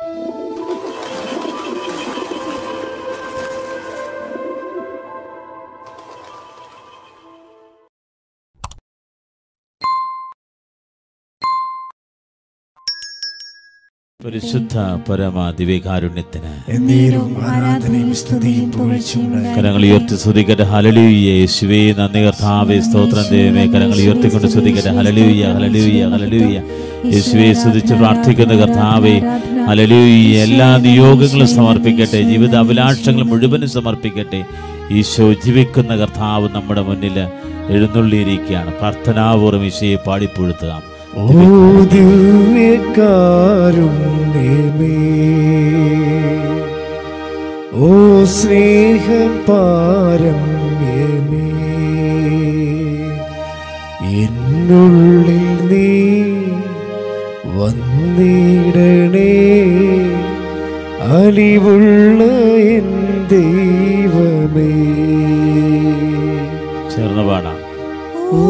പരിശുദ്ധ പരമ ദിവ്യകാരുണ്യത്തിന് കരങ്ങൾ ഉയർത്തി സ്തുതിക്കട്ടെ. ഹല്ലേലൂയ. യേശുവേ നന്ദി. കർത്താവേ സ്തോത്രം. ദൈവമേ കരങ്ങൾ ഉയർത്തിക്കൊണ്ട് സ്തുതിക്കട്ടെ. ഹല്ലേലൂയ, ഹല്ലേലൂയ, ഹല്ലേലൂയ. യേശുവേ സ്തുതിച്ച് പ്രാർത്ഥിക്കുന്ന കർത്താവേ, ഹല്ലേലൂയ. എല്ലാ നിയോഗങ്ങളും സമർപ്പിക്കട്ടെ, ജീവിത അഭിലാഷങ്ങൾ മുഴുവനും സമർപ്പിക്കട്ടെ. ഈശോ ജീവിക്കുന്ന കർത്താവ് നമ്മുടെ മുന്നിൽ എഴുന്നള്ളിയിരിക്കുകയാണ്. പ്രാർത്ഥനാപൂർവ്വം ഈശോയെ പാടിപ്പുഴുത്തുക. ഓ ദിവ്യകാരുണ്യമേ, ഓ സ്നേഹപാരമ്യമേ, എന്നുള്ളിൽ നീ വന്നിടണേ, അലിവുള്ള എൻ ദൈവമേ. ചേർന്ന് പാടാം. ഓ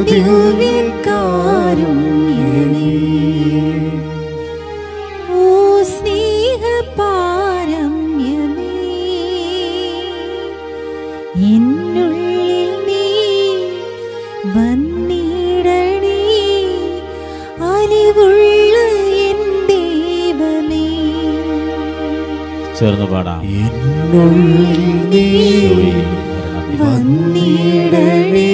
ദിവ്യകാരുണ്യമേ, ഓ സ്നേഹപാരമ്യമേ, എന്നുള്ളിൽ നീ വന്നിടണേ, അലിവുള്ള എൻ ദൈവമേ. ചേർന്ന് പാടാം. എന്നുള്ളിൽ നീ വന്നിടണേ,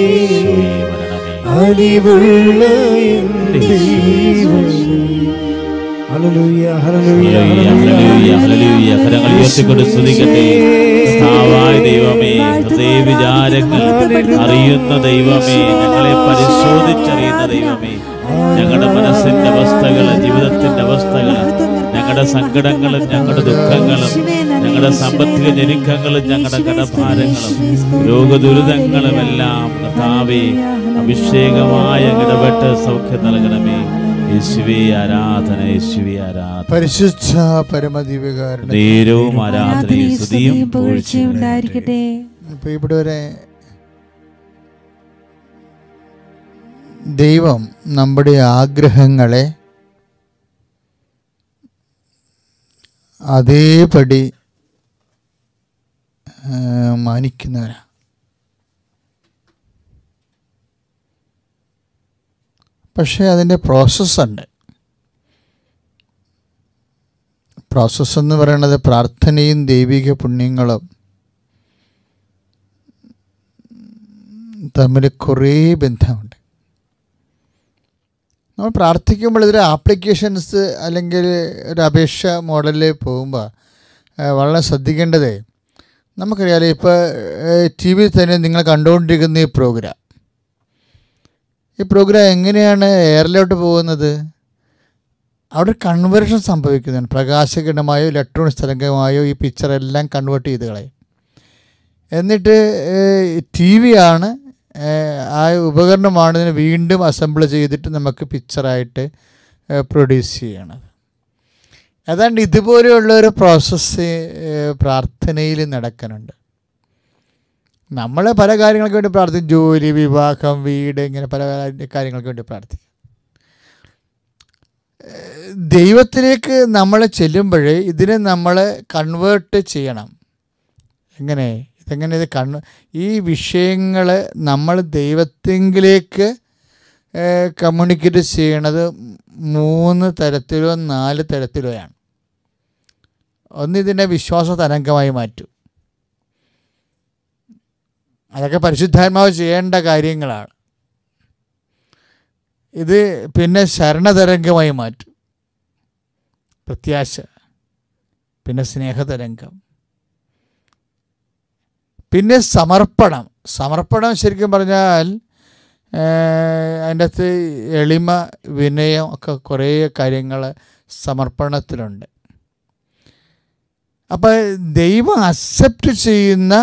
അലിവുള്ള എൻ ദൈവമേ. ഹല്ലേലൂയ, ഹല്ലേലൂയ, ഹല്ലേലൂയ, ഹല്ലേലൂയ. കരങ്ങൾ ഉയർത്തിക്കൊണ്ട് സ്തുതിക്കട്ടെ. കർത്താവായ ദൈവമേ, ഹൃദയ വിചാരങ്ങൾ അറിയുന്ന ദൈവമേ, ഞങ്ങളെ പരിശോധിച്ചറിയുന്ന ദൈവമേ, ഞങ്ങളുടെ മനസ്സിന്റെ അവസ്ഥകൾ, ജീവിതത്തിന്റെ അവസ്ഥകൾ, ഞങ്ങളുടെ സങ്കടങ്ങളും ഞങ്ങളുടെ ദുഃഖങ്ങളും, ഞങ്ങളുടെ സാമ്പത്തിക ഞെരുക്കങ്ങളും, ഞങ്ങളുടെ കടഭാരങ്ങളും, രോഗദുരിതങ്ങളും എല്ലാം കർത്താവേ അഭിഷേകമായ ഇടപെട്ട് സൗഖ്യം നൽകണമേ. യേശുവേ ആരാധന, യേശുവേ ആരാധന. പരിശുദ്ധ പരമദിവ്യകാരുണ്യം നേരവും ആരാധനയും സ്തുതിയും ഉണ്ടായിരിക്കട്ടെ. ഇപ്പൊ ഇവിടെ വരെ ദൈവം നമ്മുടെ ആഗ്രഹങ്ങളെ അതേപടി മാനിക്കുന്നവരാ. പക്ഷേ അതിൻ്റെ പ്രോസസ്സുണ്ട്. പ്രോസസ്സെന്ന് പറയുന്നത് പ്രാർത്ഥനയും ദൈവിക പുണ്യങ്ങളും തമ്മിൽ കുറേ ബന്ധമുണ്ട്. നമ്മൾ പ്രാർത്ഥിക്കുമ്പോൾ ഇതിൽ ആപ്ലിക്കേഷൻസ് അല്ലെങ്കിൽ ഒരു അപേക്ഷ മോഡലിൽ പോകുമ്പോൾ വളരെ ശ്രദ്ധിക്കേണ്ടത്, നമുക്കറിയാലോ ഇപ്പോൾ ടി വിയിൽ തന്നെ നിങ്ങൾ കണ്ടുകൊണ്ടിരിക്കുന്ന ഈ പ്രോഗ്രാം എങ്ങനെയാണ് എയറിലോട്ട് പോകുന്നത്? അവിടെ കൺവേർഷൻ സംഭവിക്കുന്നതാണ്. പ്രകാശകിരണമായോ ഇലക്ട്രോണിക് തരംഗമായോ ഈ പിക്ചറെല്ലാം കൺവേർട്ട് ചെയ്ത് കളയും. എന്നിട്ട് ടി വിയാണ് ആ ഉപകരണമാണ് ഇതിനെ വീണ്ടും അസംബിൾ ചെയ്തിട്ട് നമുക്ക് പിക്ചറായിട്ട് പ്രൊഡ്യൂസ് ചെയ്യണത്. ഏതാണ്ട് ഇതുപോലെയുള്ളൊരു പ്രോസസ്സ് പ്രാർത്ഥനയിൽ നടക്കുന്നുണ്ട്. നമ്മൾ പല കാര്യങ്ങൾക്ക് വേണ്ടി പ്രാർത്ഥിക്കും. ജോലി, വിവാഹം, വീട്, ഇങ്ങനെ പല കാര്യങ്ങൾക്ക് വേണ്ടി പ്രാർത്ഥിക്കും. ദൈവത്തിലേക്ക് നമ്മൾ ചെല്ലുമ്പോൾ ഇതിനെ നമ്മൾ കൺവേർട്ട് ചെയ്യണം. എങ്ങനെ ഇത് ഈ വിഷയങ്ങൾ നമ്മൾ ദൈവത്തെങ്കിലേക്ക് കമ്മ്യൂണിക്കേറ്റ് ചെയ്യണത് 3 തരത്തിലോ 4 തരത്തിലോ ആണ്. ഒന്ന്, ഇതിനെ വിശ്വാസ തരംഗമായി മാറ്റും. അതൊക്കെ പരിശുദ്ധാത്മാവ് ചെയ്യേണ്ട കാര്യങ്ങളാണ്. ഇത് പിന്നെ ശരണതരംഗമായി മാറ്റും, പ്രത്യാശ. പിന്നെ സ്നേഹതരംഗം. പിന്നെ സമർപ്പണം ശരിക്കും പറഞ്ഞാൽ അതിൻ്റെ അകത്ത് എളിമ, വിനയം ഒക്കെ കുറേ കാര്യങ്ങൾ സമർപ്പണത്തിലുണ്ട്. അപ്പോൾ ദൈവം അക്സെപ്റ്റ് ചെയ്യുന്ന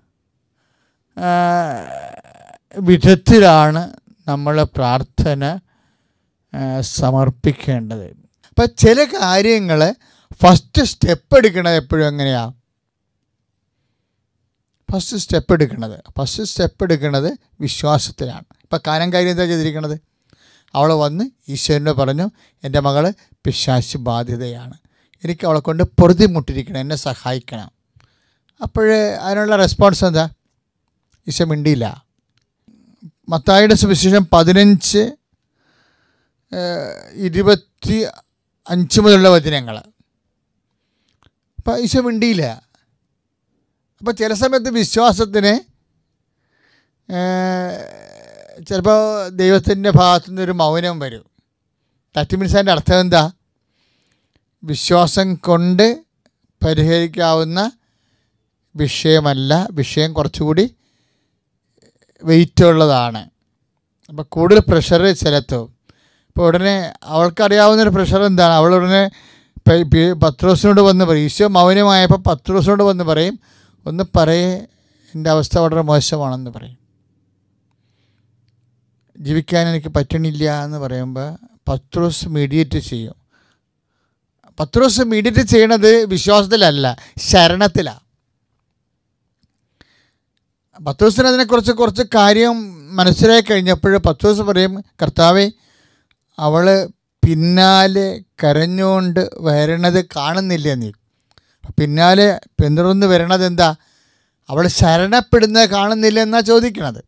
വിധത്തിലാണ് നമ്മൾ പ്രാർത്ഥന സമർപ്പിക്കേണ്ടത്. അപ്പം ചില കാര്യങ്ങൾ ഫസ്റ്റ് സ്റ്റെപ്പ് എടുക്കണത് എപ്പോഴും എങ്ങനെയാണ്? ഫസ്റ്റ് സ്റ്റെപ്പ് എടുക്കുന്നത് വിശ്വാസത്തിലാണ്. ഇപ്പം കാര്യം എന്താ ചെയ്തിരിക്കണത്? അവൾ വന്ന് ഈശ്വരനോട് പറഞ്ഞു, എൻ്റെ മകൾ പിശാച് ബാധിതയാണ്, എനിക്ക് അവളെ കൊണ്ട് പൊറുതിമുട്ടിരിക്കണം, എന്നെ സഹായിക്കണം. അപ്പോൾ അതിനുള്ള റെസ്പോൺസ് എന്താ? ഈശോ മിണ്ടിയില്ല. മത്തായിയുടെ സുവിശേഷം 15:25 മുതലുള്ള വചനങ്ങൾ. അപ്പോൾ ഈശോ മിണ്ടിയില്ല. അപ്പോൾ ചില സമയത്ത് വിശ്വാസത്തിന് ചിലപ്പോൾ ദൈവത്തിൻ്റെ ഭാഗത്തു നിന്നൊരു മൗനം വരും. ദാറ്റ് മീൻസ് അതിൻ്റെ അർത്ഥം എന്താ? വിശ്വാസം കൊണ്ട് പരിഹരിക്കാവുന്ന വിഷയമല്ല, വിഷയം കുറച്ചുകൂടി വെയിറ്റുള്ളതാണ്. അപ്പോൾ കൂടുതൽ പ്രഷർ ചെലുത്തും. ഇപ്പോൾ ഉടനെ അവൾക്കറിയാവുന്നൊരു പ്രഷർ എന്താണ്? അവൾ ഉടനെ പത്രോസിനോട് വന്ന് പറയും. ഈശോ മൗനമായപ്പോൾ പത്രോസിനോട് വന്ന് പറയും, ഒന്ന് പറയേ, എൻ്റെ അവസ്ഥ വളരെ മോശമാണെന്ന് പറയും. ജീവിക്കാൻ എനിക്ക് പറ്റണില്ല എന്ന് പറയുമ്പോൾ പത്രോസ് മീഡിയേറ്റ് ചെയ്യും. പത്രോസ് മീഡിയേറ്റ് ചെയ്യണത് വിശ്വാസത്തിലല്ല, ശരണത്തിലാണ്. പത്രോസിന് അതിനെക്കുറിച്ച് കുറച്ച് കാര്യം മനസ്സിലായി കഴിഞ്ഞപ്പോൾ പത്രോസ് പറയും, കർത്താവേ, അവൾ പിന്നാലെ കരഞ്ഞുകൊണ്ട് വരണത് കാണുന്നില്ല നീ? പിന്നാലെ പിന്തുടർന്ന് വരണത് എന്താ? അവൾ ശരണപ്പെടുന്നത് കാണുന്നില്ല എന്നാണ് ചോദിക്കണത്.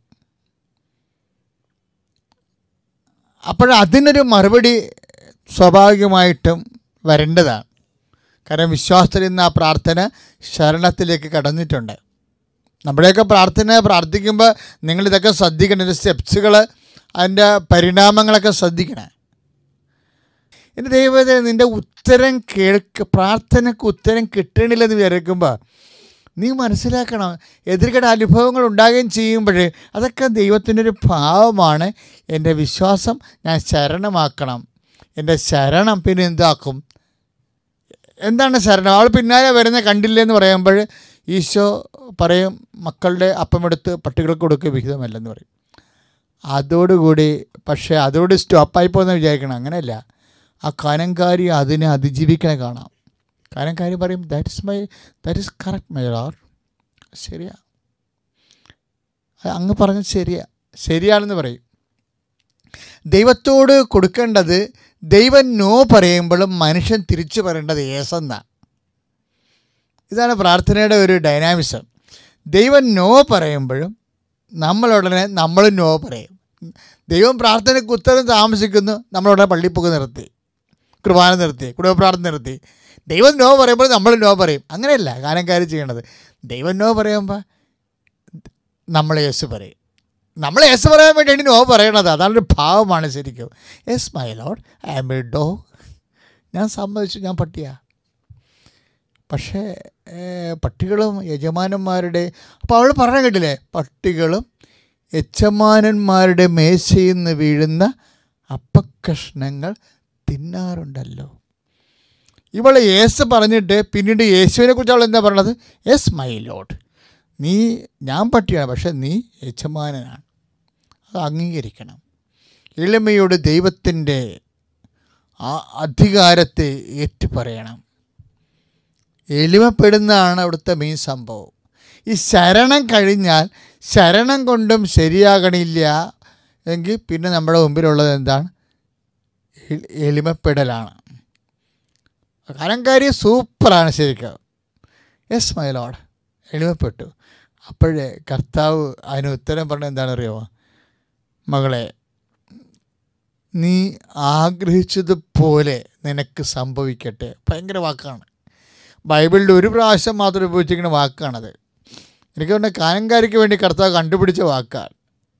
അപ്പോഴതിനൊരു മറുപടി സ്വാഭാവികമായിട്ടും വരേണ്ടതാണ്. കാരണം വിശ്വാസത്തിൽ നിന്ന് ആ പ്രാർത്ഥന ശരണത്തിലേക്ക് കടന്നിട്ടുണ്ട്. നമ്മുടെയൊക്കെ പ്രാർത്ഥിക്കുമ്പോൾ നിങ്ങളിതൊക്കെ ശ്രദ്ധിക്കണം, ഇതിൻ്റെ സ്റ്റെപ്സുകൾ, അതിൻ്റെ പരിണാമങ്ങളൊക്കെ ശ്രദ്ധിക്കണേ. എൻ്റെ ദൈവത്തെ, നിൻ്റെ ഉത്തരം പ്രാർത്ഥനയ്ക്ക് ഉത്തരം കിട്ടണില്ലെന്ന് വിചാരിക്കുമ്പോൾ നീ മനസ്സിലാക്കണം, എതിർകട അനുഭവങ്ങൾ ഉണ്ടാകുകയും ചെയ്യുമ്പോൾ അതൊക്കെ ദൈവത്തിൻ്റെ ഒരു ഭാവമാണ്. എൻ്റെ വിശ്വാസം ഞാൻ ശരണമാക്കണം. എൻ്റെ ശരണം പിന്നെ എന്താക്കും? എന്താണ് ശരണം? അവൾ പിന്നാലെ വരുന്ന കണ്ടില്ലെന്ന് പറയുമ്പോൾ ഈശോ പറയും, മക്കളുടെ അപ്പമെടുത്ത് പട്ടികൾക്ക് കൊടുക്കുക വിഹിതമല്ലെന്ന് പറയും. അതോടുകൂടി പക്ഷേ അതോട് സ്റ്റോപ്പായി പോകുന്ന വിചാരിക്കണം. അങ്ങനെയല്ല. ആ കാനംകാരി അതിനെ അതിജീവിക്കണ കാണാം. കാനംകാരി പറയും, that is correct my lord. ശരിയാ, അങ്ങ് പറഞ്ഞത് ശരിയാണെന്ന് പറയും. ദൈവത്തോട് കൊടുക്കേണ്ടത്, ദൈവം നോ പറയുമ്പോഴും മനുഷ്യൻ തിരിച്ചു പറയേണ്ടത് യേസ് എന്നാണ്. ഇതാണ് പ്രാർത്ഥനയുടെ ഒരു ഡൈനാമിസം. ദൈവം നോ പറയുമ്പോഴും നമ്മളുടനെ നമ്മളും നോ പറയും. ദൈവം പ്രാർത്ഥനയ്ക്ക് ഉത്തരം താമസിക്കുന്നു, നമ്മളുടനെ പള്ളിപ്പൊക്കെ നിർത്തി, കുർബാന നിർത്തി, കുടുംബ പ്രാർത്ഥന നിർത്തി. ദൈവം നോ പറയുമ്പോൾ നമ്മൾ നോ പറയും. അങ്ങനെയല്ല കാനംകാരി ചെയ്യണത്. ദൈവം നോ പറയുമ്പോൾ നമ്മൾ യേസ് പറയും. നമ്മൾ യേസ് പറയാൻ വേണ്ടിയാണ് നോ പറയണത്. അതാണൊരു ഭാവമാണ് ശരിക്കും. Yes my lord, I am a dog. ഞാൻ സമ്മതിച്ചു, ഞാൻ പട്ടിയാ. പക്ഷേ പട്ടികളും യജമാനന്മാരുടെ, അപ്പോൾ അവൾ പറഞ്ഞ കേട്ടില്ലേ, പട്ടികളും യജമാനന്മാരുടെ മേശയിൽ നിന്ന് വീഴുന്ന അപ്പക്കഷ്ണങ്ങൾ തിന്നാറുണ്ടല്ലോ. ഇവൾ യേസ് പറഞ്ഞിട്ട് പിന്നീട് യേശുവിനെ കുറിച്ച് അവൾ എന്താ പറയണത്? യെസ് മൈ ലോർഡ്, ഞാൻ പട്ടിയാണ്, പക്ഷെ നീ യജമാനനാണ്. അത് അംഗീകരിക്കണം. എളിമയോട് ദൈവത്തിൻ്റെ ആ അധികാരത്തെ ഏറ്റുപറയണം. എളിമപ്പെടുന്നതാണ് അവിടുത്തെ മെയിൻ സംഭവം. ഈ ശരണം കഴിഞ്ഞാൽ ശരണം കൊണ്ടും ശരിയാകണില്ല എങ്കിൽ പിന്നെ നമ്മുടെ മുമ്പിലുള്ളത് എന്താണ്? എളിമപ്പെടലാണ്. കാനംകാരി സൂപ്പറാണ് ശരിക്കും. യെസ് മൈ ലോർഡ്, എളിമപ്പെട്ടു. അപ്പോഴേ കർത്താവ് അതിന് ഉത്തരം പറഞ്ഞത് എന്താണെന്നറിയാമോ? മകളെ, നീ ആഗ്രഹിച്ചതുപോലെ നിനക്ക് സംഭവിക്കട്ടെ. ഭയങ്കര വാക്കാണ്. ബൈബിളിൽ ഒരു പ്രാവശ്യം മാത്രം ഉപയോഗിച്ചിരിക്കുന്ന വാക്കാണത്. എനിക്ക് തോന്നുന്നത് കാനംകാരിക്ക് വേണ്ടി കർത്താവ് കണ്ടുപിടിച്ച വാക്കാണ്.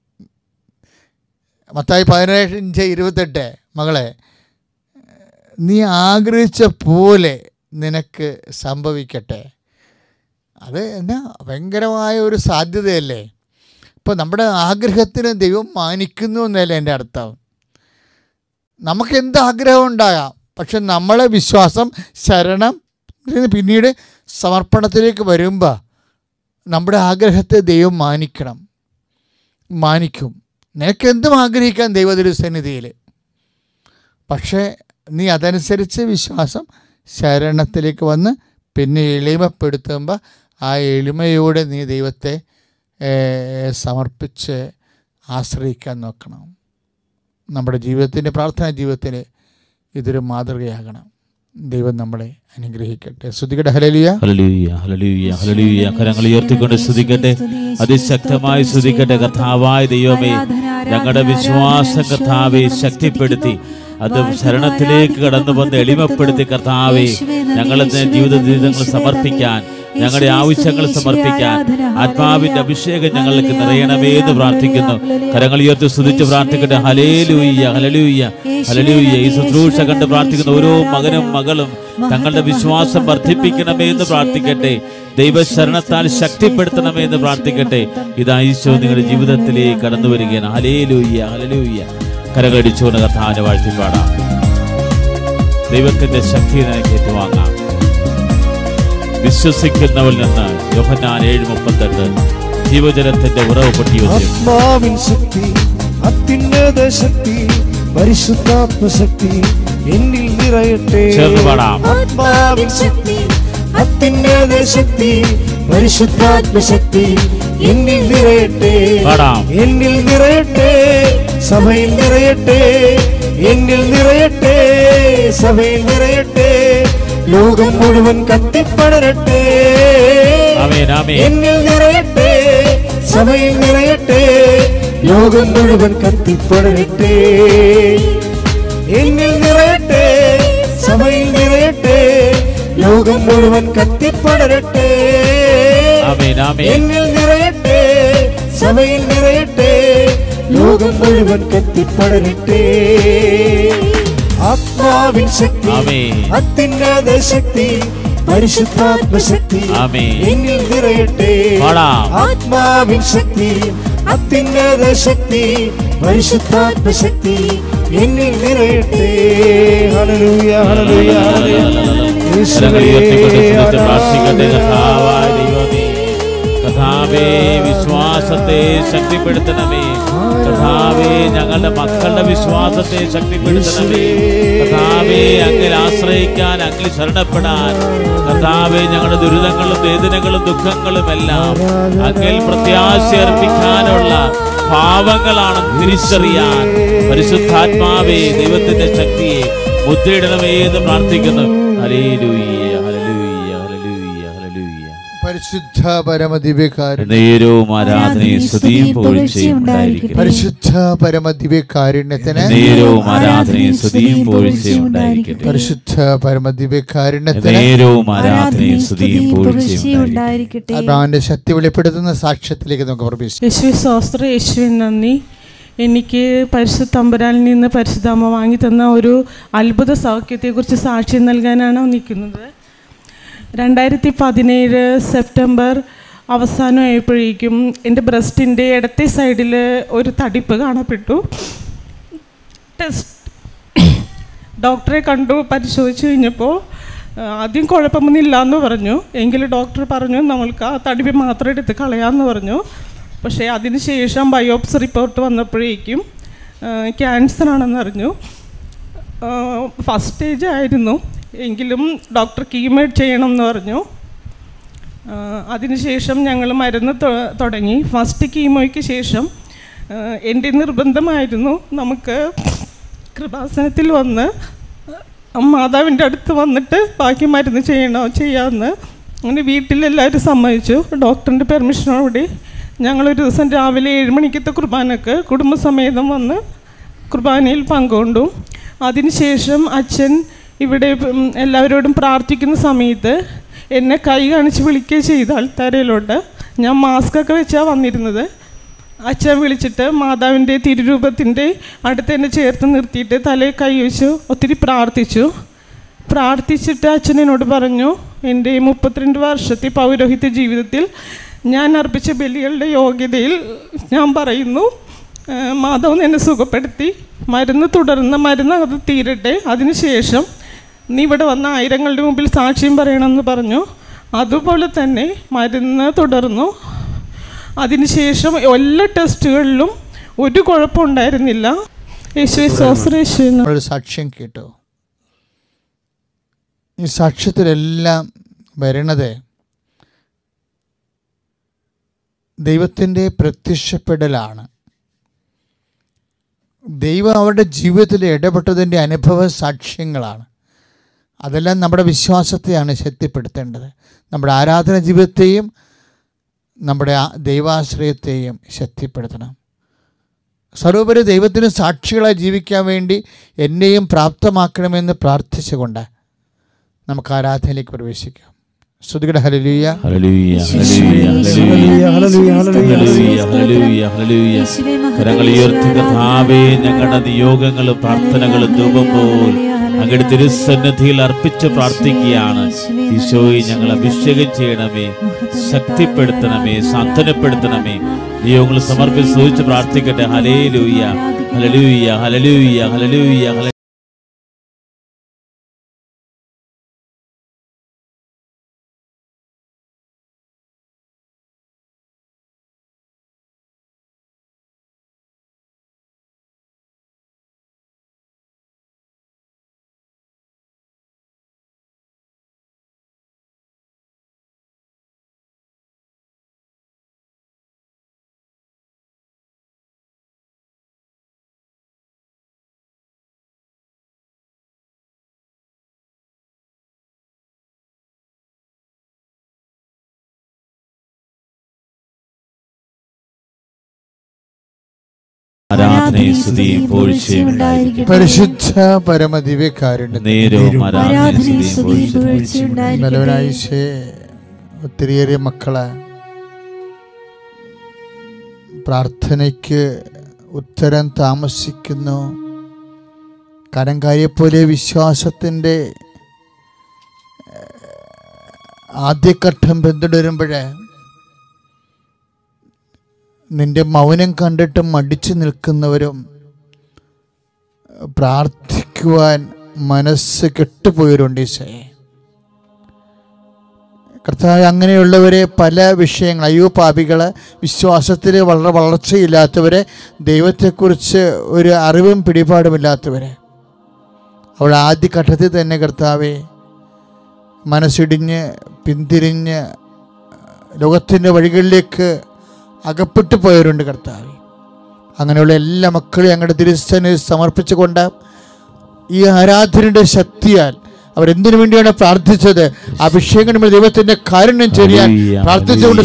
മത്തായി 15:28, മകളെ, നീ ആഗ്രഹിച്ച പോലെ നിനക്ക് സംഭവിക്കട്ടെ. അത് എന്നാ ഭയങ്കരമായ ഒരു സാധ്യതയല്ലേ. ഇപ്പോൾ നമ്മുടെ ആഗ്രഹത്തിന് ദൈവം മാനിക്കുന്നു എന്നല്ലേ എൻ്റെ അർത്ഥം. നമുക്ക് എന്ത് ആഗ്രഹം ഉണ്ടാകാം, പക്ഷെ നമ്മളെ വിശ്വാസം ശരണം പിന്നീട് സമർപ്പണത്തിലേക്ക് വരുമ്പോൾ നമ്മുടെ ആഗ്രഹത്തെ ദൈവം മാനിക്കും. നിനക്കെന്തും ആഗ്രഹിക്കാൻ ദൈവതിരുസന്നിധിയിൽ. പക്ഷേ നീ അതനുസരിച്ച് വിശ്വാസം ശരണത്തിലേക്ക് വന്ന് പിന്നെ എളിമപ്പെടുത്തുമ്പോൾ ആ എളിമയോടെ നീ ദൈവത്തെ സമർപ്പിച്ച് ആശ്രയിക്കാൻ നോക്കണം. നമ്മുടെ ജീവിതത്തിൻ്റെ പ്രാർത്ഥനാ ജീവിതത്തിന് ഇതൊരു മാതൃകയാകണം. ദൈവം നമ്മളെ അനുഗ്രഹിക്കട്ടെ. സ്തുതിക്കട്ടെ. ഹല്ലേലൂയ, ഹല്ലേലൂയ, ഹല്ലേലൂയ, ഹല്ലേലൂയ. കരങ്ങൾ ഉയർത്തിക്കൊണ്ട് സ്തുതിക്കട്ടെ, അതിശക്തമായി സ്തുതിക്കട്ടെ. കർത്താവായ ദൈവമേ, ഞങ്ങളുടെ വിശ്വാസം കർത്താവെ ശക്തിപ്പെടുത്തി അത് ശരണത്തിലേക്ക് കടന്നു വന്ന് എളിമപ്പെടുത്തി കർത്താവെ ഞങ്ങളുടെ ജീവിതങ്ങൾ സമർപ്പിക്കാൻ, ഞങ്ങളുടെ ആവശ്യങ്ങൾ സമർപ്പിക്കാൻ ആത്മാവിന്റെ അഭിഷേകം ഞങ്ങൾക്ക് നിറയണമേ എന്ന് പ്രാർത്ഥിക്കുന്നു. കരങ്ങൾ ഉയർത്തി സ്തുതിച്ച് പ്രാർത്ഥിക്കട്ടെ. ഹല്ലേലൂയ, ഹല്ലേലൂയ, ഹല്ലേലൂയ. ഈ ശുശ്രൂഷ കണ്ട് പ്രാർത്ഥിക്കുന്ന ഓരോ മകനും മകളും തങ്ങളുടെ വിശ്വാസം വർദ്ധിപ്പിക്കണമേ എന്ന് പ്രാർത്ഥിക്കട്ടെ. ദൈവശരണത്താൽ ശക്തിപ്പെടുത്തണമേ എന്ന് പ്രാർത്ഥിക്കട്ടെ. ഇതാ ഈശോ നിങ്ങളുടെ ജീവിതത്തിലേക്ക് കടന്നു വരികയാണ്. Hallelujah, hallelujah. കരകളടിച്ചുകൊണ്ട് കർത്താവിനെ വാഴ്ത്തിപ്പാടാം. ദൈവത്തിന്റെ ശക്തി നിനക്ക് ഏറ്റുവാങ്ങാം. വിശ്വസിക്കുന്നവരിൽ നിന്ന് യോഹന്നാൻ 7:38 ജീവജലത്തിന്റെ ഉറവ് പൊട്ടിയൊഴുകും. ആത്മാവിൻ ശക്തി, അത്യുന്നത ശക്തി, പരിശുദ്ധാത്മ ശക്തി എന്നിൽ നിറയട്ടെ. ചേർന്ന് പാടാം. ആത്മാവിൻ ശക്തി, അത്യുന്നത ശക്തി, പരിശുദ്ധാത്മ ശക്തി എന്നിൽ നിറയട്ടെ. പാടാം. എന്നിൽ നിറയട്ടെ, സഭയിൽ നിറയട്ടെ. എന്നിൽ നിറയട്ടെ, സഭയിൽ നിറയട്ടെ. ലോകം മുഴുവൻ കത്തിപ്പടരട്ടെ. ആമേൻ, ആമേൻ. എന്നിൽ നിറയട്ടെ, സഭയിൽ നിറയട്ടെ. ലോകം മുഴുവൻ കത്തിപ്പടരട്ടെ. എന്നിൽ നിറയട്ടെ, സഭയിൽ നിറയട്ടെ. ലോകം മുഴുവൻ കത്തിപ്പടരട്ടെ. ആമേൻ, ആമേൻ. എന്നിൽ നിറയട്ടെ, സഭയിൽ നിറയട്ടെ. ലോകം മുഴുവൻ കത്തിപ്പടരട്ടെ. ആത്മാവിൻ ശക്തി, അത്യുന്നത ശക്തി, പരിശുദ്ധാത്മ ശക്തി എന്നിൽ നിറയട്ടെ. ആത്മാവിൻ ശക്തി, അത്യുന്നത ശക്തി, പരിശുദ്ധാത്മ ശക്തി എന്നിൽ നിറയട്ടെ. ഹല്ലേലൂയ, ഹല്ലേലൂയ. കർത്താവേ, വിശ്വാസത്തെ ശക്തിപ്പെടുത്തണമേ. കർത്താവേ, ഞങ്ങളുടെ മക്കളുടെ വിശ്വാസത്തെ ശക്തിപ്പെടുത്തണമേ. കർത്താവേ, അങ്ങിൽ ആശ്രയിക്കാൻ, അങ്ങിൽ ശരണപ്പെടാൻ. കർത്താവേ, ഞങ്ങളുടെ ദുരിതങ്ങളും വേദനകളും ദുഃഖങ്ങളും എല്ലാം അങ്ങിൽ പ്രത്യാശ അർപ്പിക്കാനുള്ള ഭാവങ്ങളാണെന്ന് തിരിച്ചറിയാൻ പരിശുദ്ധാത്മാവേ ദൈവത്തിന്റെ ശക്തിയെ മുദ്രയിടണമേ എന്ന് പ്രാർത്ഥിക്കുന്നു. ഹല്ലേലൂയ, ഹല്ലേലൂയ, ഹല്ലേലൂയ, ഹല്ലേലൂയ. പരിശുദ്ധ പരമദിവ്യകാരുണ്യം, നേരവും ആരാധനയും സ്തുതിയും പുകഴ്ചയും ഉണ്ടായിരിക്കട്ടെ. പരിശുദ്ധ പരമദിവ്യകാരുണ്യത്തിന് നേരവും ആരാധനയും സ്തുതിയും പുകഴ്ചയും ഉണ്ടായിരിക്കട്ടെ. പരിശുദ്ധ പരമദിവ്യകാരുണ്യത്തിന് നേരവും ആരാധനയും സ്തുതിയും പുകഴ്ചയും ഉണ്ടായിരിക്കട്ടെ. അബ്രഹാമിന്റെ ശക്തി വെളിപ്പെടുത്തുന്ന സാക്ഷ്യത്തിലേക്ക് നമുക്ക് പ്രവേശിക്കാം. യേശുവേ സ്തോത്രം, യേശുവേ നന്ദി. എനിക്ക് പരിശുദ്ധ തമ്പുരാനിൽ നിന്ന് പരിശുദ്ധാമ്മ വാങ്ങി തന്ന ഒരു അത്ഭുത സൗഖ്യത്തെക്കുറിച്ച് സാക്ഷ്യം നൽകാനാണ് നിൽക്കുന്നത്. 2017 സെപ്റ്റംബർ അവസാനമായപ്പോഴേക്കും എൻ്റെ ബ്രസ്റ്റിൻ്റെ ഇടത്തെ സൈഡിൽ ഒരു തടിപ്പ് കാണപ്പെട്ടു. ഡോക്ടറെ കണ്ടു, പരിശോധിച്ച് കഴിഞ്ഞപ്പോൾ ആദ്യം കുഴപ്പമൊന്നുമില്ല എന്ന് പറഞ്ഞു. എങ്കിലും ഡോക്ടർ പറഞ്ഞു നമ്മൾക്ക് ആ തടിപ്പ് മാത്രം എടുത്ത് കളയാമെന്ന് പറഞ്ഞു. പക്ഷേ അതിന് ശേഷം ബയോപ്സി റിപ്പോർട്ട് വന്നപ്പോഴേക്കും ക്യാൻസറാണെന്ന് അറിഞ്ഞു. ഫസ്റ്റ് സ്റ്റേജ് ആയിരുന്നു. എങ്കിലും ഡോക്ടർ കീമോ ചെയ്യണം എന്ന് പറഞ്ഞു. അതിനുശേഷം ഞങ്ങൾ മരുന്ന് തുടങ്ങി. ഫസ്റ്റ് കീമോയ്ക്ക് ശേഷം എൻ്റെ നിർബന്ധമായിരുന്നു നമുക്ക് കൃപാസനത്തിൽ വന്ന് മാതാവിൻ്റെ അടുത്ത് വന്നിട്ട് ബാക്കി മരുന്ന് ചെയ്യാമെന്ന്. അങ്ങനെ വീട്ടിലെല്ലാവരും സമ്മതിച്ചു. ഡോക്ടറിൻ്റെ പെർമിഷനോടുകൂടി ഞങ്ങളൊരു ദിവസം രാവിലെ 7 മണിക്കത്തെ കുർബാനക്ക് കുടുംബസമേതം വന്ന് കുർബാനയിൽ പങ്കുകൊണ്ടു. അതിനുശേഷം അച്ഛൻ ഇവിടെ എല്ലാവരോടും പ്രാർത്ഥിക്കുന്ന സമയത്ത് എന്നെ കൈ കാണിച്ച് വിളിക്കുകയും ചെയ്ത ആൾത്താരയിലോട്ട്. ഞാൻ മാസ്കൊക്കെ വെച്ചാണ് വന്നിരുന്നത്. അച്ഛൻ വിളിച്ചിട്ട് മാതാവിൻ്റെ തിരുരൂപത്തിൻ്റെ അടുത്ത് എന്നെ ചേർത്ത് നിർത്തിയിട്ട് തലയിൽ കൈ വെച്ചു ഒത്തിരി പ്രാർത്ഥിച്ചിട്ട് അച്ഛൻ എന്നോട് പറഞ്ഞു, എൻ്റെ 32 വർഷത്തെ പൗരോഹിത്യ ജീവിതത്തിൽ ഞാൻ അർപ്പിച്ച ബലികളുടെ യോഗ്യതയിൽ ഞാൻ പറയുന്നു, മാതാവ് എന്നെ സുഖപ്പെടുത്തി. മരുന്ന് അത് തീരട്ടെ, അതിനുശേഷം നീ ഇവിടെ വന്ന ആയിരങ്ങളുടെ മുമ്പിൽ സാക്ഷ്യം പറയണമെന്ന് പറഞ്ഞു. അതുപോലെ തന്നെ മരുന്ന് തുടർന്നു. അതിനുശേഷം എല്ലാ ടെസ്റ്റുകളിലും ഒരു കുഴപ്പമുണ്ടായിരുന്നില്ല. സാക്ഷ്യം കേട്ടോ. ഈ സാക്ഷ്യത്തിലെല്ലാം വരണത് ദൈവത്തിൻ്റെ പ്രത്യക്ഷപ്പെടലാണ്. ദൈവം അവരുടെ ജീവിതത്തിൽ ഇടപെട്ടതിൻ്റെ അനുഭവ സാക്ഷ്യങ്ങളാണ്. അതെല്ലാം നമ്മുടെ വിശ്വാസത്തെയാണ് ശക്തിപ്പെടുത്തേണ്ടത്. നമ്മുടെ ആരാധന ജീവിതത്തെയും നമ്മുടെ ദൈവാശ്രയത്തെയും ശക്തിപ്പെടുത്തണം. സർവോപരി ദൈവത്തിന് സാക്ഷികളായി ജീവിക്കാൻ വേണ്ടി എന്നെയും പ്രാപ്തമാക്കണമെന്ന് പ്രാർത്ഥിച്ചുകൊണ്ട് നമുക്ക് ആരാധനയിലേക്ക് പ്രവേശിക്കാം. സ്തുതിക്കട്ടെ. ഹല്ലേലൂയ, ഹല്ലേലൂയ, ഹല്ലേലൂയ, ഹല്ലേലൂയ. കരങ്ങൾ ഉയർത്തി കർത്താവേ, ഞങ്ങളുടെ നിയോഗങ്ങളും പ്രാർത്ഥനകളും ധൂപം പോൽ അങ്ങയുടെ തിരുസന്നിധിയിൽ അർപ്പിച്ച് പ്രാർത്ഥിക്കുകയാണ്. ഈശോയെ, ഞങ്ങൾ അഭിഷേകം ചെയ്യണമേ, ശക്തിപ്പെടുത്തണമേ, സാന്ത്വനപ്പെടുത്തണമേ. നിയോഗങ്ങൾ സമർപ്പിച്ച് സ്തുതിച്ച് പ്രാർത്ഥിക്കട്ടെ. ഹല്ലേലൂയ, ഹല്ലേലൂയ, ഹല്ലേലൂയ, ഹല്ലേലൂയ. ആരാധനയും സ്തുതിയും പുകഴ്ചയും ഉണ്ടായിരിക്കട്ടെ. പരിശുദ്ധ പരമദിവ്യകാരുണ്യം ബലവനായിശേ, ഒത്തിരിയേറെ മക്കളെ പ്രാർത്ഥനയ്ക്ക് ഉത്തരം താമസിക്കുന്നു. കരങ്കാരിയെപ്പോലെ വിശ്വാസത്തിൻ്റെ ആദ്യഘട്ടം പിന്തുടരുമ്പോഴേ നിന്റെ മൗനം കണ്ടിട്ട് മടിച്ചു നിൽക്കുന്നവരും പ്രാർത്ഥിക്കുവാൻ മനസ്സ് കെട്ടുപോയവരുണ്ട്. ഈശോയെ കർത്താവേ, അങ്ങനെയുള്ളവരെ പല വിഷയങ്ങൾ, അയ്യോ പാപികൾ, വിശ്വാസത്തിൽ വളരെ വളർച്ചയില്ലാത്തവരെ, ദൈവത്തെക്കുറിച്ച് ഒരു അറിവും പിടിപാടുമില്ലാത്തവരെ, അവൾ ആദ്യഘട്ടത്തിൽ തന്നെ കർത്താവേ മനസ്സിടിഞ്ഞ് പിന്തിരിഞ്ഞ് ലോകത്തിൻ്റെ വഴികളിലേക്ക് അകപ്പെട്ടു പോയവരുണ്ട് കർത്താവേ. അങ്ങനെയുള്ള എല്ലാ മക്കളെയും ഞങ്ങളുടെ തിരുസന്നിധിയിൽ സമർപ്പിച്ചുകൊണ്ട് ഈ ആരാധനയുടെ ശക്തിയാൽ അവരെന്തിനു വേണ്ടിയാണ് പ്രാർത്ഥിച്ചത്, അഭിഷേകം നമ്മൾ ദൈവത്തിന്റെ കാരുണ്യം ചെയ്യാൻ പ്രാർത്ഥിച്ചുകൊണ്ട്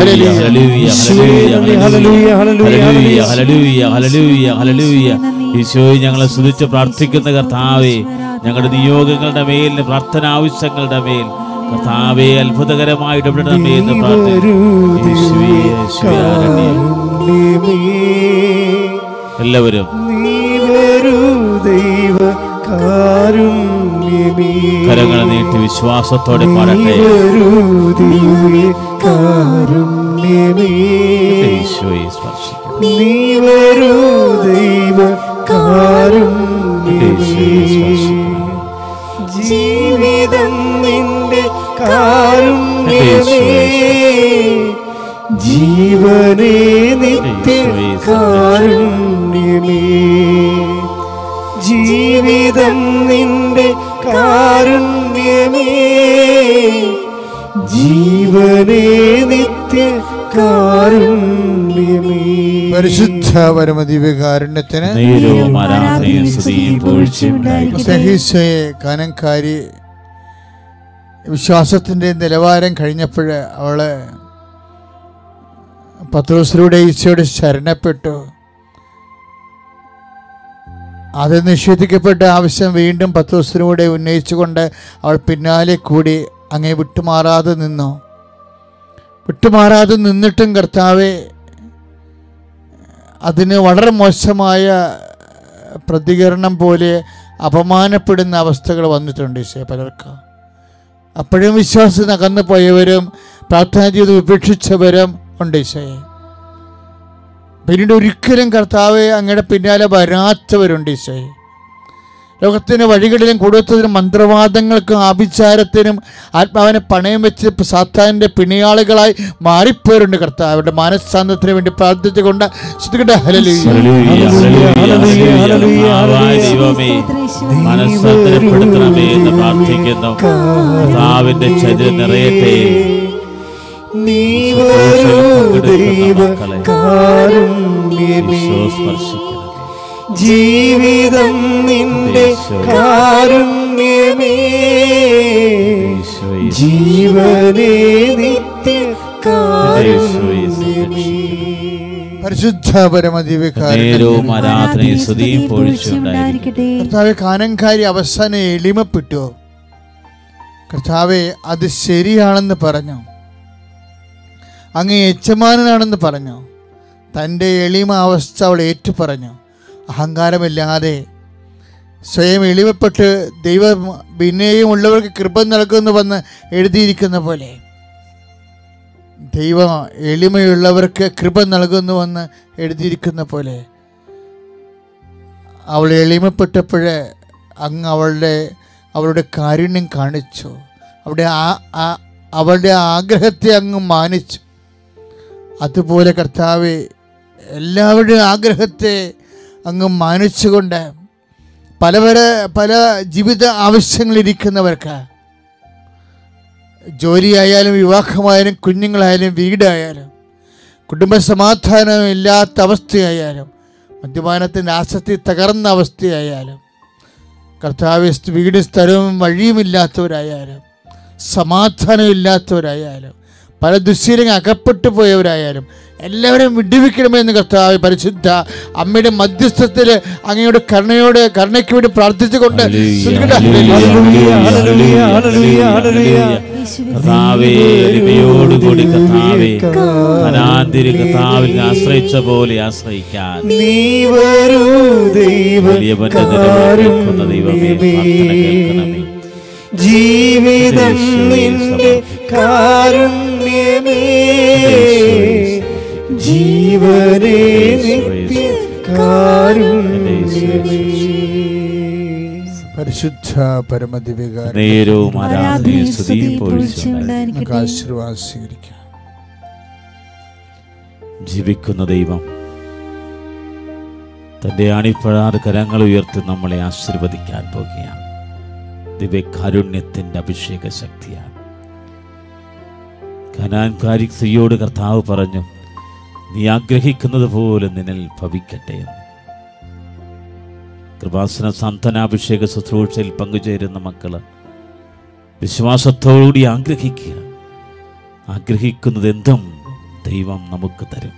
ഈശോയെ, ഞങ്ങളെ സ്തുതിച്ച് പ്രാർത്ഥിക്കുന്ന കർത്താവേ, ഞങ്ങളുടെ നിയോഗങ്ങളുടെ മേൽ, പ്രാർത്ഥന ആവശ്യങ്ങളുടെ മേൽ കർത്താവേ അത്ഭുതകരമായി ഇടപെടണമേ എന്ന് എല്ലാവരും കരങ്ങൾ നീട്ടി വിശ്വാസത്തോടെ പാടട്ടെ. ഈശോയെ സ്പർശിക്കണം. ജീവിതം നിന്റെ കാരുണ്യമേ, ജീവനേ നിത്യ കാരുണ്യമേ, ജീവിതം നിന്റെ കാരുണ്യമേ, ജീവനേ നിത്യ കാരുണ്യമേ. പരിശുദ്ധ പരമദിവ്യകാരുണ്യത്തിന് കനംകാരി വിശ്വാസത്തിൻ്റെ നിലവാരം കഴിഞ്ഞപ്പോൾ അവള് പത്രോസിലൂടെ ഈശോയോട് ശരണപ്പെട്ടു. അത് നിഷേധിക്കപ്പെട്ട ആവശ്യം വീണ്ടും പത്രോസിലൂടെ ഉന്നയിച്ചുകൊണ്ട് അവൾ പിന്നാലെ കൂടി അങ്ങേ വിട്ടുമാറാതെ നിന്നു. വിട്ടുമാറാതെ നിന്നിട്ടും കർത്താവെ അതിന് വളരെ മോശമായ പ്രതികരണം പോലെ അപമാനപ്പെടുന്ന അവസ്ഥകൾ വന്നിട്ടുണ്ട് ഈശോ പലർക്കും. അപ്പോഴും വിശ്വാസത്തിൽ അകന്നു പോയവരും പ്രാർത്ഥനാ ജീവിതം ഉപേക്ഷിച്ചവരും ഉണ്ട് ഈശോയെ. പിന്നീട് ഒരിക്കലും കർത്താവെ അങ്ങയുടെ പിന്നാലെ വരാത്തവരുണ്ട് ഈശോയെ. ലോകത്തിൻ്റെ വഴികളിലും കുടുംബത്തിനും മന്ത്രവാദങ്ങൾക്കും ആഭിചാരത്തിനും ആത്മാവിനെ പണയം വെച്ച് സാത്താൻ്റെ പിണിയാളുകളായി മാറിപ്പോരുണ്ട് കർത്താവ്. അവരുടെ മാനസാന്തത്തിന് വേണ്ടി പ്രാർത്ഥിച്ചുകൊണ്ട് മനസ്സാന്തരപ്പെടുത്തണമേ എന്ന് പ്രാർത്ഥിക്കുന്നു. കർത്താവിന്റെ ചൈതന്യം നിറയട്ടെ. ജീവിതം നിന്റെ കാരുണ്യമേ, കാരുണ്യമേ ജീവനേ നിത്യ കാരുണ്യമേ. പരിശുദ്ധ പരമദിവ്യകാരുണ്യമേ, നേരവും ആരാധനയും സ്തുതിയും പൊഴിച്ചുണ്ടായിരിക്കട്ടെ. കർത്താവെ, കാനൻകാരി അവസാനം എളിമപ്പെട്ടു. കർത്താവെ, അത് ശരിയാണെന്ന് പറഞ്ഞു. അങ്ങ് യജമാനനാണെന്ന് പറഞ്ഞു. തൻ്റെ എളിമ അവസ്ഥ അവൾ ഏറ്റുപറഞ്ഞു. അഹങ്കാരമില്ലാതെ സ്വയം എളിമപ്പെട്ട് ദൈവം പിന്നെയും ഉള്ളവർക്ക് കൃപ നൽകുന്നുവെന്ന് എഴുതിയിരിക്കുന്ന പോലെ ദൈവം എളിമയുള്ളവർക്ക് കൃപ നൽകുന്നുവെന്ന് എഴുതിയിരിക്കുന്ന പോലെ അവൾ എളിമപ്പെട്ടപ്പോഴേ അങ്ങ് അവളുടെ കാരുണ്യം കാണിച്ചു. അവളുടെ ആഗ്രഹത്തെ അങ്ങ് മാനിച്ചു. അതുപോലെ കർത്താവെ, എല്ലാവരുടെയും ആഗ്രഹത്തെ അങ്ങ് മാനിച്ചുകൊണ്ട് പല ജീവിത ആവശ്യങ്ങളിരിക്കുന്നവർക്ക്, ജോലിയായാലും വിവാഹമായാലും കുഞ്ഞുങ്ങളായാലും വീടായാലും കുടുംബ സമാധാനം ഇല്ലാത്ത അവസ്ഥയായാലും മദ്യപാനത്തിൻ്റെ ആസക്തി തകർന്ന അവസ്ഥയായാലും കർത്താവ്, വീടും സ്ഥലവും വഴിയുമില്ലാത്തവരായാലും സമാധാനമില്ലാത്തവരായാലും പല ദുശ്ശീലങ്ങൾ അകപ്പെട്ടു പോയവരായാലും എല്ലാവരും വിടുവിക്കണമെന്ന് കർത്താവ് പരിശുദ്ധ അമ്മയുടെ മധ്യസ്ഥത്തിൽ അങ്ങയുടെ കരുണയ്ക്ക് വേണ്ടി പ്രാർത്ഥിച്ചുകൊണ്ട് ആശ്രയിച്ച പോലെ ആശ്രയിക്കാൻ ജീവിതം നിന്റെ കാരുണ്യമേ ജീവനേ നിത്യ കാരുണ്യമേ. പരിശുദ്ധ പരമദിവ്യകാരുണ്യമേ, നേരവും ആരാധനയും സ്തുതിയും പൊഴിച്ചുണ്ടായിരിക്കട്ടെ. ആശീർവാദം സ്വീകരിക്കാം. ജീവിക്കുന്ന ദൈവം തൻ്റെ ആണിപ്പഴാറ് കരങ്ങൾ ഉയർത്തി നമ്മളെ ആശീർവദിക്കാൻ പോകുകയാണ്. ദിവ്യകാരുണ്യത്തിൻ്റെ അഭിഷേക ശക്തിയാണ്. കനാൻകാരി സ്ത്രീയോട് കർത്താവ് പറഞ്ഞു, നീ ആഗ്രഹിക്കുന്നത് പോലെ നിന്നിൽ ഭവിക്കട്ടെ എന്ന്. കൃപാസന സാന്ത്വനാഭിഷേക ശുശ്രൂഷയിൽ പങ്കുചേരുന്ന മക്കള് വിശ്വാസത്തോടുകൂടി ആഗ്രഹിക്കുക. ആഗ്രഹിക്കുന്നത് എന്തും ദൈവം നമുക്ക് തരും.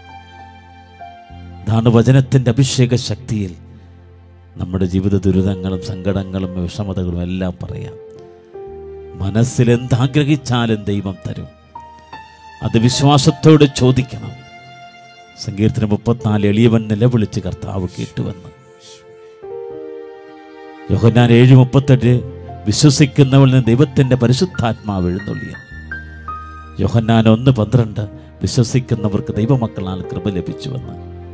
ഇതാണ് വചനത്തിൻ്റെ അഭിഷേക ശക്തിയിൽ നമ്മുടെ ജീവിത ദുരിതങ്ങളും സങ്കടങ്ങളും വിഷമതകളും എല്ലാം പറയാം. മനസ്സിൽ എന്താഗ്രഹിച്ചാലും ദൈവം തരും. അത് വിശ്വാസത്തോടെ ചോദിക്കണം. സങ്കീർത്തനം 34 എളിയവൻ നിലവിളിച്ച് കർത്താവ് കേട്ടുവെന്ന്. യോഹന്നാൻ 7:38 വിശ്വസിക്കുന്നവളിൽ നിന്ന് ദൈവത്തിൻ്റെ പരിശുദ്ധാത്മാവ് എഴുന്നള്ളിയ. യോഹന്നാൻ 1:12 വിശ്വസിക്കുന്നവർക്ക് ദൈവമക്കളാൽ കൃപ ലഭിച്ചുവെന്ന്.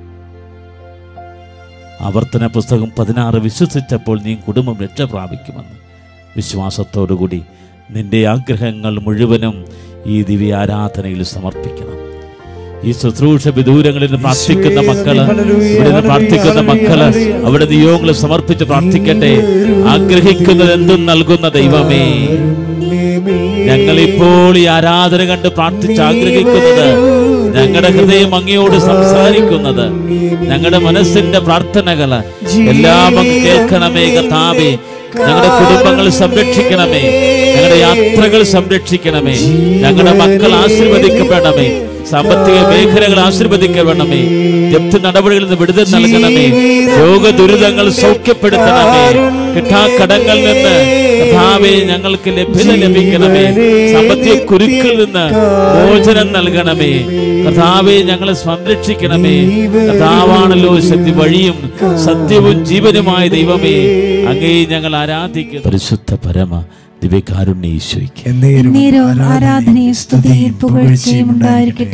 ആവർത്തന പുസ്തകം 16 വിശ്വസിച്ചപ്പോൾ നീ കുടുംബം രക്ഷ പ്രാപിക്കുമെന്ന്. വിശ്വാസത്തോടുകൂടി നിന്റെ ആഗ്രഹങ്ങൾ മുഴുവനും ഈ ദിവ്യ ആരാധനയിൽ സമർപ്പിക്കണം. ഈ ശുശ്രൂഷ വിദൂരങ്ങളിൽ നിന്ന് പ്രാർത്ഥിക്കുന്ന മക്കള്, ഇവിടെ നിന്ന് പ്രാർത്ഥിക്കുന്ന മക്കള് അവിടെ നിയോഗങ്ങൾ സമർപ്പിച്ച് പ്രാർത്ഥിക്കട്ടെ. ആഗ്രഹിക്കുന്നത് എന്തും നൽകുന്ന ദൈവമേ, ഞങ്ങളിപ്പോൾ ഈ ആരാധന കണ്ട് പ്രാർത്ഥിച്ച് ആഗ്രഹിക്കുന്നത്, ഞങ്ങളുടെ ഹൃദയം അങ്ങയോട് സംസാരിക്കുന്നത്, ഞങ്ങളുടെ മനസ്സിന്റെ പ്രാർത്ഥനകള് എല്ലാം അങ്ങ് കേൾക്കണമേ കർത്താവേ. ഞങ്ങളുടെ കുടുംബങ്ങൾ സംരക്ഷിക്കണമേ, ഞങ്ങളുടെ യാത്രകൾ സംരക്ഷിക്കണമേ, ഞങ്ങളുടെ മക്കൾ ആശീർവദിക്കപ്പെടണമേ, സാമ്പത്തിക മേഖലകൾ ആശീർവദിക്കപ്പെടണമേ, ജപ്തി നടപടികളിൽ നിന്ന് വിടുതൽ നൽകണമേ, രോഗദുരിതങ്ങൾ സൗഖ്യപ്പെടുത്തണമേ, കിട്ടാക്കടങ്ങളിൽ നിന്ന് കർത്താവേ ഞങ്ങൾക്ക് ലഭ്യത ലഭിക്കണമേ, സാമ്പത്തിക കുരുക്കിൽ നിന്ന് മോചനം നൽകണമേ കർത്താവേ, ഞങ്ങളെ സംരക്ഷിക്കണമേ. കർത്താവാണല്ലോ വഴിയും സത്യവും ജീവനുമായ ദൈവമേ, അങ്ങേ ഞങ്ങൾ ആരാധിക്കുന്നു. പരിശുദ്ധ പരമ ദിവ്യകാരുണ്യ ഈശോയ്ക്ക് ആരാധനയും സ്തുതിയും പുകഴ്ചയും ഉണ്ടായിരിക്കട്ടെ.